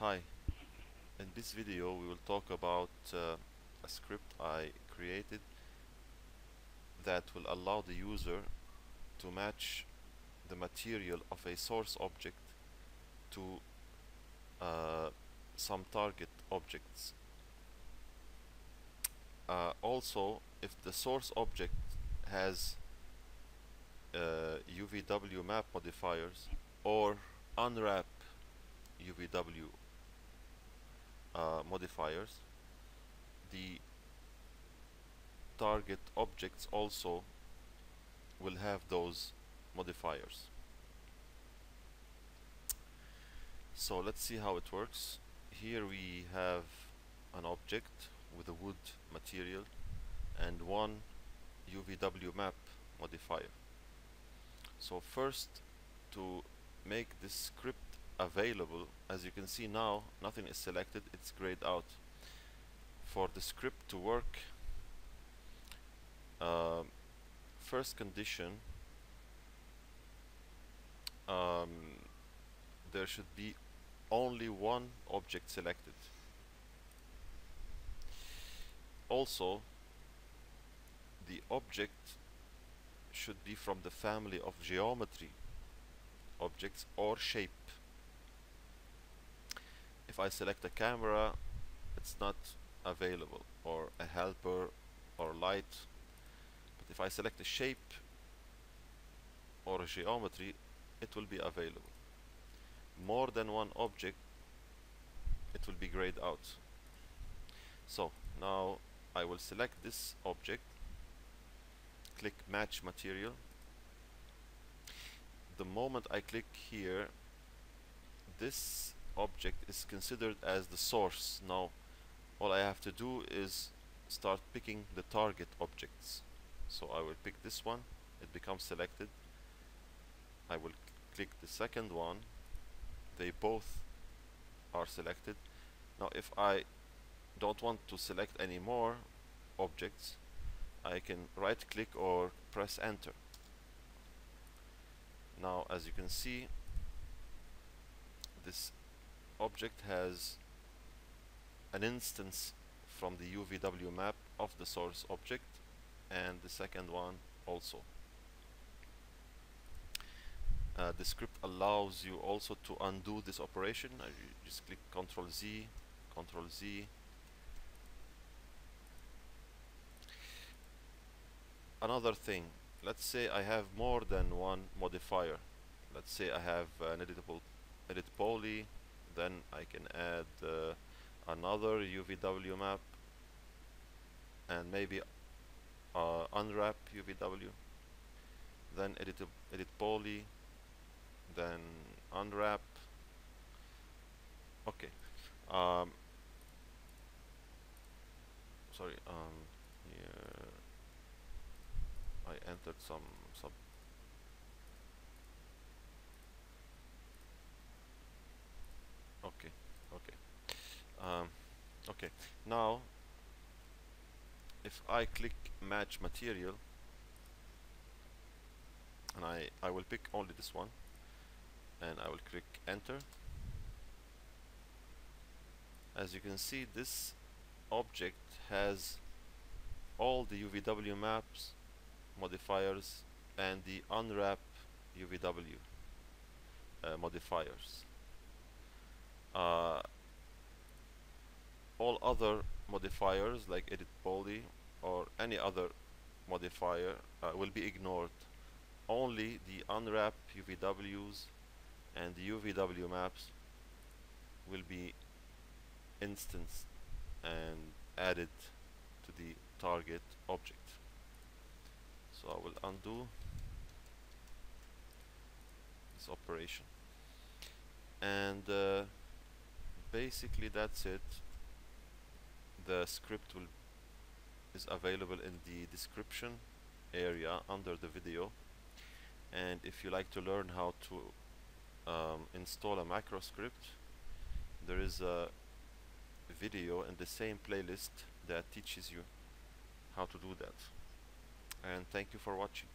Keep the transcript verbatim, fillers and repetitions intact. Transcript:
Hi, in this video we will talk about uh, a script I created that will allow the user to match the material of a source object to uh, some target objects. Uh, also, if the source object has uh, U V W Map modifiers or Unwrap U V W uh, modifiers, the target objects also will have those modifiers. So let's see how it works. Here we have an object with a wood material and one U V W map modifier. So first, to make this script available, as you can see now, nothing is selected, it's grayed out. For the script to work, uh, first condition, um, there should be only one object selected. Also, the object should be from the family of geometry objects or shape. If I select a camera, it's not available, or a helper or light. But if I select a shape or a geometry, it will be available. More than one object, it will be grayed out. So now I will select this object, click match material. The moment I click here, this object is considered as the source. Now all I have to do is start picking the target objects. So I will pick this one, it becomes selected. I will click the second one, they both are selected. Now if I don't want to select any more objects, I can right click or press enter. Now as you can see, this object has an instance from the U V W map of the source object, and the second one also. Uh, the script allows you also to undo this operation. Uh, you just click control Z, control Z. Another thing, let's say I have more than one modifier. Let's say I have an editable edit poly, then I can add uh, another U V W map and maybe uh, unwrap U V W, then edit edit poly, then unwrap. Okay. Um, sorry. Um, here I entered some some. Okay. Okay. Um, okay. Now, if I click match material, and I I will pick only this one, and I will click enter. As you can see, this object has all the U V W maps modifiers and the unwrap U V W uh, modifiers. Uh, all other modifiers like edit poly or any other modifier uh, will be ignored. Only the unwrap U V Ws and the U V W maps will be instanced and added to the target object. So I will undo this operation, and uh, basically that's it. The script will is available in the description area under the video, and if you like to learn how to um, install a macro script, there is a video in the same playlist that teaches you how to do that. And thank you for watching.